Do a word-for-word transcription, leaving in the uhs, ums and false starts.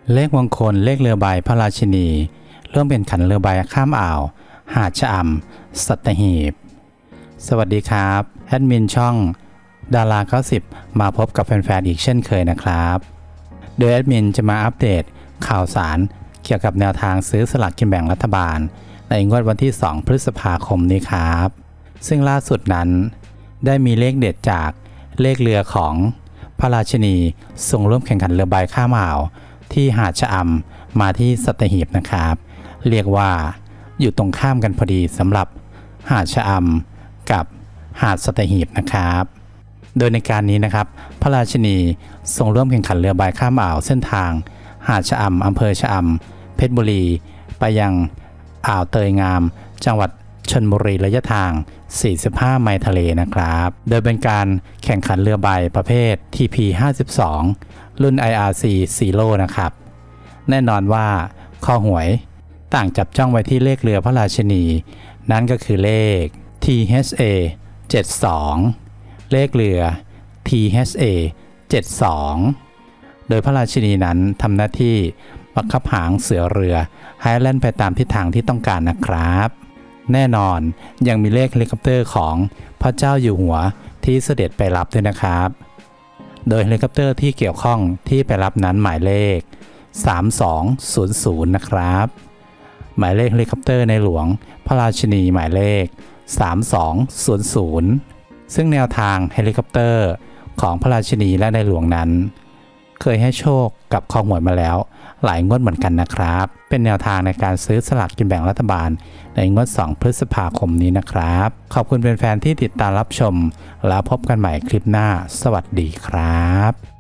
เลขมงคลเลขเรือใบพระราชินีเริ่มเป็นขันเรือใบข้ามอ่าวหาดชะอำสัตหีบสวัสดีครับแอดมินช่องดาราเก้าสิบมาพบกับแฟนๆอีกเช่นเคยนะครับโดยแอดมินจะมาอัปเดตข่าวสารเกี่ยวกับแนวทางซื้อสลากกินแบ่งรัฐบาลในงวดวันที่สองพฤษภาคมนี้ครับซึ่งล่าสุดนั้นได้มีเลขเด็ดจากเลขเรือของพระราชินีส่งร่วมแข่งขันเรือใบข้ามอ่าวที่หาดชะอำมาที่สัตหีบนะครับเรียกว่าอยู่ตรงข้ามกันพอดีสำหรับหาดชะอำกับหาดสัตหีบนะครับโดยในการนี้นะครับพระราชินีส่งร่วมแข่งขันเรือใบข้ามอ่าวเส้นทางหาดชะอำอำเภอชะอำเพชรบุรีไปยังอ่าวเตยงามจังหวัดชลบุรีระยะทางสี่สิบห้าไมล์ทะเลนะครับโดยเป็นการแข่งขันเรือใบประเภท ที พี ห้าสิบสอง รุ่น ไอ อาร์ ซี Zero นะครับแน่นอนว่าข้อหวยต่างจับจ้องไว้ที่เลขเรือพระราชินีนั่นก็คือเลข ที เอช เอ เจ็ดสิบสอง เลขเรือ ที เอช เอ เจ็ดสิบสอง โดยพระราชินีนั้นทำหน้าที่บังคับหางเสือเรือให้แล่นไปตามทิศทางที่ต้องการนะครับแน่นอนยังมีเลขเฮลิคอปเตอร์ของพระเจ้าอยู่หัวที่เสด็จไปรับด้วยนะครับโดยเฮลิคอปเตอร์ที่เกี่ยวข้องที่ไปรับนั้นหมายเลขสามสองศูนย์ศูนย์นะครับหมายเลขเฮลิคอปเตอร์ในหลวงพระราชินีหมายเลขสามสองศูนย์ศูนย์ซึ่งแนวทางเฮลิคอปเตอร์ของพระราชินีและในหลวงนั้นเคยให้โชคกับคอหวยมาแล้วหลายงวดเหมือนกันนะครับเป็นแนวทางในการซื้อสลากกินแบ่งรัฐบาลในงวดสองพฤษภาคมนี้นะครับขอบคุณแฟนๆที่ติดตามรับชมแล้วพบกันใหม่คลิปหน้าสวัสดีครับ